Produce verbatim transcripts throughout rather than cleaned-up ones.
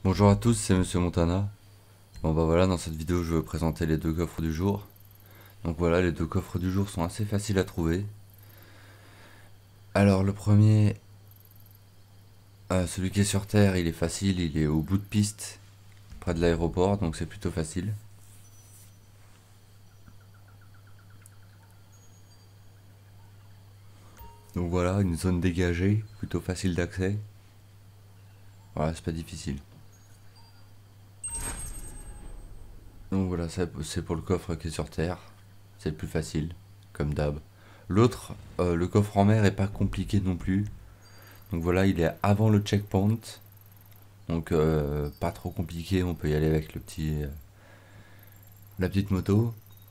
Bonjour à tous, c'est Monsieur Montana. Bon bah voilà, dans cette vidéo je vais vous présenter les deux coffres du jour. Donc voilà, les deux coffres du jour sont assez faciles à trouver. Alors le premier, euh, celui qui est sur Terre, il est facile, il est au bout de piste, près de l'aéroport, donc c'est plutôt facile. Donc voilà, une zone dégagée, plutôt facile d'accès. Voilà, c'est pas difficile. Donc voilà, c'est pour le coffre qui est sur Terre. C'est le plus facile, comme d'hab. L'autre, euh, le coffre en mer est pas compliqué non plus. Donc voilà, il est avant le checkpoint. Donc euh, pas trop compliqué, on peut y aller avec le petit, euh, la petite moto.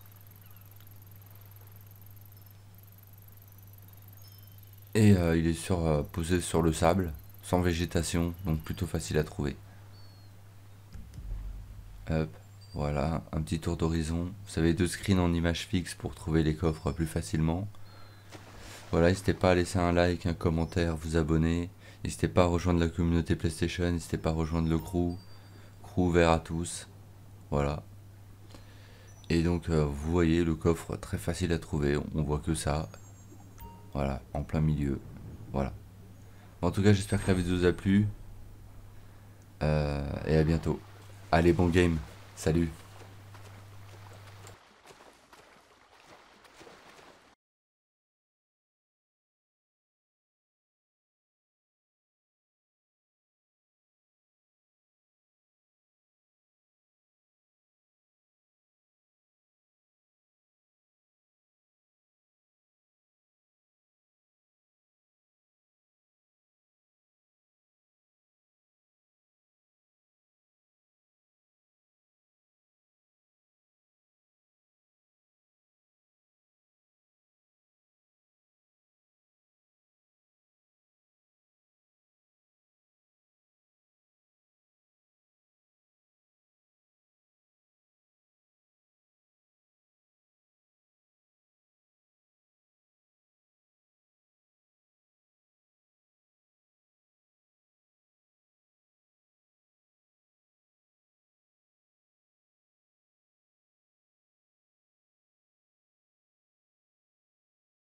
Et euh, il est sur, euh, posé sur le sable, sans végétation, donc plutôt facile à trouver. Hop, voilà, un petit tour d'horizon. Vous avez deux screens en image fixe pour trouver les coffres plus facilement. Voilà, n'hésitez pas à laisser un like, un commentaire, vous abonner. N'hésitez pas à rejoindre la communauté PlayStation, n'hésitez pas à rejoindre le crew. Crew ouvert à tous. Voilà. Et donc euh, vous voyez le coffre très facile à trouver, on voit que ça. Voilà, en plein milieu. Voilà. En tout cas, j'espère que la vidéo vous a plu. Euh, et à bientôt. Allez, bon game. Salut.